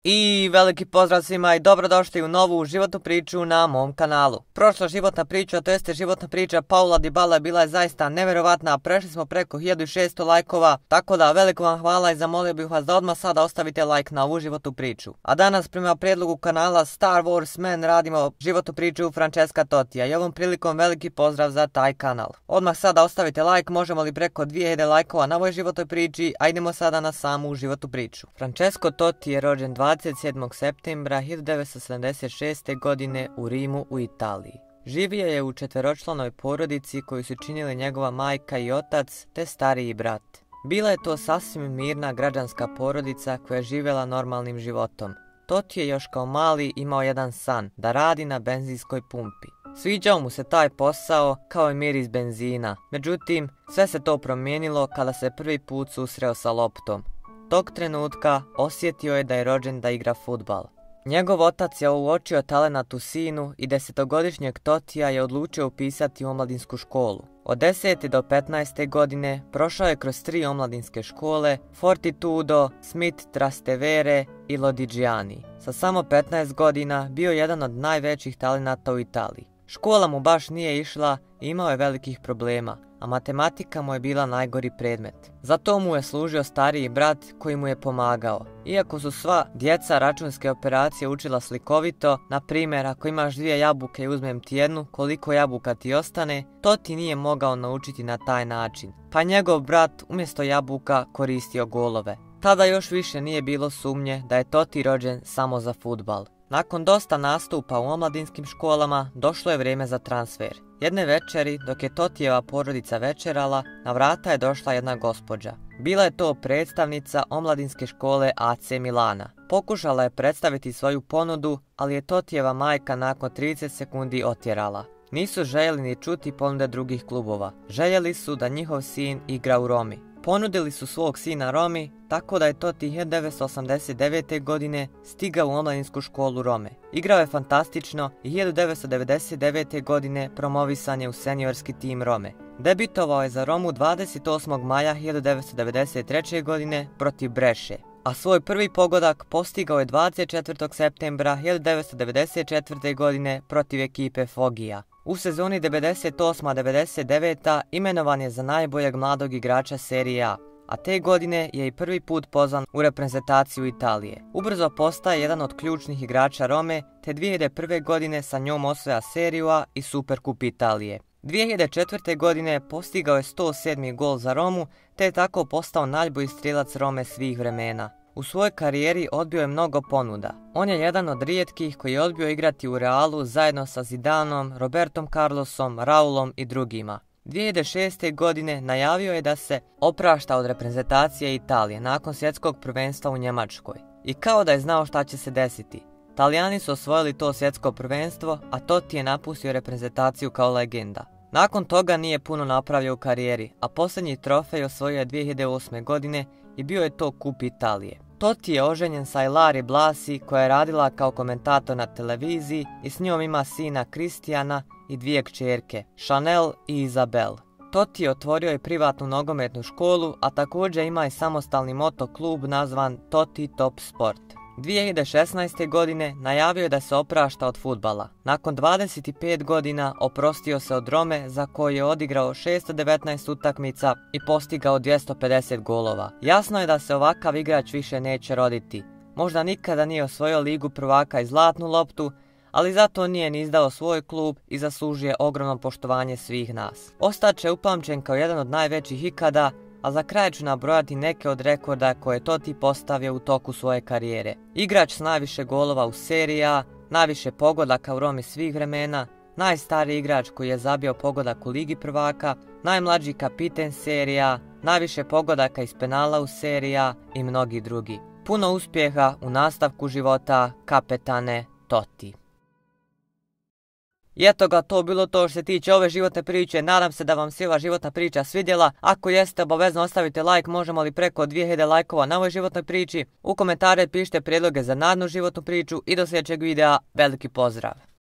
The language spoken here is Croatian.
I veliki pozdrav svima i dobrodošli u novu životnu priču na mom kanalu. Prošla životna priča, to jeste životna priča Paula Dybale, bila je zaista neverovatna. Prešli smo preko 1600 lajkova, tako da veliko vam hvala i zamolio bih vas da odmah sada ostavite like na ovu životnu priču. A danas prema prijedlogu kanala Star Wars Man radimo životnu priču Francesca Tottija i ovom prilikom veliki pozdrav za taj kanal. Odmah sada ostavite like, možemo li preko 2000 lajkova na ovoj životnoj priči, a idemo sada na samu životnu priču. Francesco Totti je rođen 27. septembra 1976. godine u Rimu u Italiji. Živio je u četveročlanoj porodici koju su činili njegova majka i otac te stariji brat. Bila je to sasvim mirna građanska porodica koja je živjela normalnim životom. Totti je još kao mali imao jedan san, da radi na benzinskoj pumpi. Sviđao mu se taj posao kao i miris benzina, međutim sve se to promijenilo kada se prvi put susreo sa loptom. Tog trenutka osjetio je da je rođen da igra fudbal. Njegov otac je uočio talenat u sinu i 10-godišnjeg Tottija je odlučio upisati u omladinsku školu. Od 10. do 15. godine prošao je kroz 3 omladinske škole, Fortitudo, Smith Trastevere i Lodigiani. Sa samo 15 godina bio je jedan od najvećih talenata u Italiji. Škola mu baš nije išla i imao je velikih problema, a matematika mu je bila najgori predmet. Zato mu je služio stariji brat koji mu je pomagao. Iako su sva djeca računske operacije učila slikovito, na primjer ako imaš 2 jabuke i uzmem ti jednu, koliko jabuka ti ostane, Totti nije mogao naučiti na taj način. Pa njegov brat umjesto jabuka koristio golove. Tada još više nije bilo sumnje da je Totti rođen samo za fudbal. Nakon dosta nastupa u omladinskim školama, došlo je vrijeme za transfer. Jedne večeri, dok je Tottijeva porodica večerala, na vrata je došla jedna gospođa. Bila je to predstavnica omladinske škole AC Milana. Pokušala je predstaviti svoju ponudu, ali je Tottijeva majka nakon 30 sekundi otjerala. Nisu željeli ni čuti ponude drugih klubova. Željeli su da njihov sin igra u Romi. Ponudili su svog sina Romi, tako da je Totti 1989. godine stigao u omladinsku školu Rome. Igrao je fantastično i 1999. godine promovisan je u seniorski tim Rome. Debitovao je za Romu 28. maja 1993. godine protiv Breše, a svoj prvi pogodak postigao je 24. septembra 1994. godine protiv ekipe Foggia. U sezoni 98-99 imenovan je za najboljeg mladog igrača Serije A, a te godine je i prvi put pozvan u reprezentaciju Italije. Ubrzo postaje jedan od ključnih igrača Rome, te 2001. godine sa njom osvaja Seriju A i Superkup Italije. 2004. godine postigao je 107. gol za Romu, te je tako postao najbolji strelac Rome svih vremena. U svojoj karijeri odbio je mnogo ponuda. On je jedan od rijetkih koji je odbio igrati u Realu zajedno sa Zidanom, Robertom Carlosom, Raulom i drugima. 2006. godine najavio je da se oprašta od reprezentacije Italije nakon svjetskog prvenstva u Njemačkoj. I kao da je znao šta će se desiti. Talijani su osvojili to svjetsko prvenstvo, a Totti je napustio reprezentaciju kao legenda. Nakon toga nije puno napravio u karijeri, a posljednji trofej osvojio je 2008. godine i bio je to Kup Italije. Totti je oženjen sa Ilari Blasi koja je radila kao komentator na televiziji i s njom ima sina Kristijana i 2 kćerke, Chanel i Isabel. Totti je otvorio i privatnu nogometnu školu, a također ima i samostalni moto klub nazvan Totti Top Sport. 2016. godine najavio je da se oprašta od fudbala. Nakon 25 godina oprostio se od Rome za koju je odigrao 619 utakmica i postigao 250 golova. Jasno je da se ovakav igrač više neće roditi. Možda nikada nije osvojio ligu prvaka i zlatnu loptu, ali zato nije ni izdao svoj klub i zaslužuje ogromno poštovanje svih nas. Ostaće upamćen kao jedan od najvećih ikada, a za kraj ću nabrojati neke od rekorda koje je Totti postavio u toku svoje karijere. Igrač s najviše golova u Seriji A, najviše pogodaka u Romi svih vremena, najstariji igrač koji je zabio pogodak u Ligi prvaka, najmlađi kapiten Serije A, najviše pogodaka iz penala u Seriji A i mnogi drugi. Puno uspjeha u nastavku života, kapetane Totti. I eto ga, to bilo to što se tiče ove životne priče. Nadam se da vam se ova životna priča svidjela. Ako jeste, obavezno ostavite like, možemo li preko 2000 lajkova na ovoj životnoj priči. U komentare pišite prijedloge za narednu životnu priču i do sljedećeg videa. Veliki pozdrav!